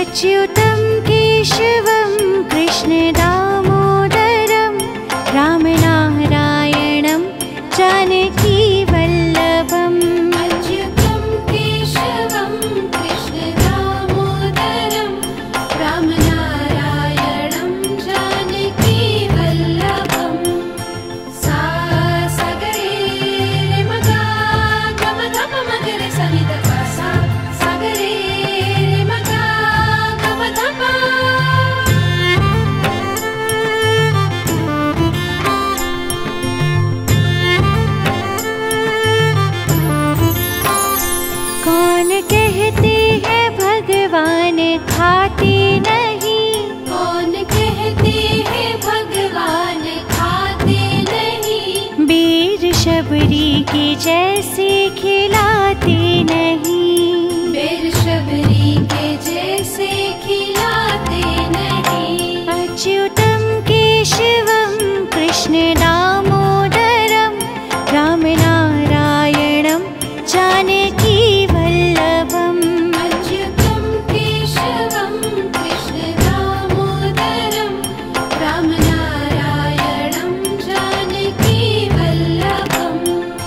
अच्युतं केशवं कृष्ण दामोदरं रामनारायणं जानकी वल्लभम्। अच्युतं केशवं कृष्ण दामोदरं रामनारायणं जानकी वल्लभम्। सा सगरे रे मगा गम गम मगरे सनिध सा सगरे रे मगा गम गम। कौन कहते हैं भगवान खाते नहीं, कौन कहते हैं भगवान खाते नहीं, बेर शबरी के जैसे खिलाते नहीं। बेर शबरी के जैसे खिलाते नहीं। अच्युतं केशवं कृष्ण दामोदरं रामनारायणं जानकी वल्लभम्। अच्युतं केशवं कृष्ण दामोदरं रामनारायणं जानकी वल्लभम्।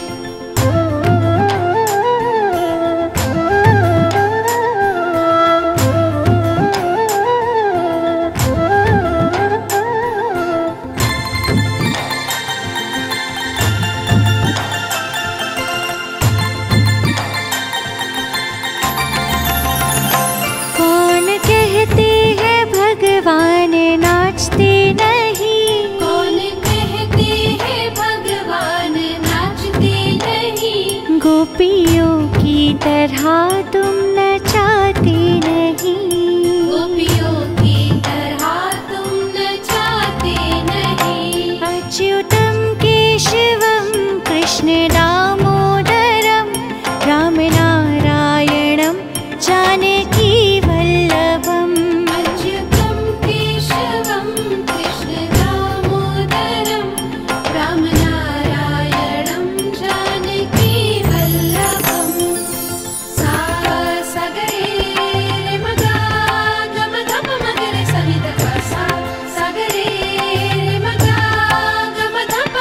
कौन कहते हैं भगवान नाचते नहीं, कौन कहते हैं भगवान नाचते नहीं, गोपियों की तरह तुम नचाते नहीं। गोपियों की तरह तुम नचाते नहीं। अच्युतं केशवं कृष्ण दामोदरं रामनारायणं जानकी वल्लभम्। अच्युतं केशवं कृष्ण दामोदरं रामनारायणं जानकी वल्लभम्। सा सगरे रे मगा गम गम मगरे सनिध सा सगरे रे मगा गम गम।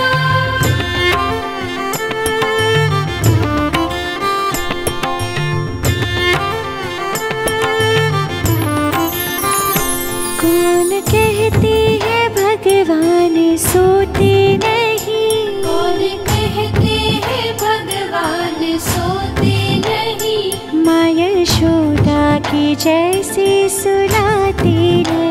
कौन कहते हैं भगवान सोते नहीं, कौन कहते हैं भगवान सोते नहीं, माँ यशोदा की जैसे सुलाते नहीं।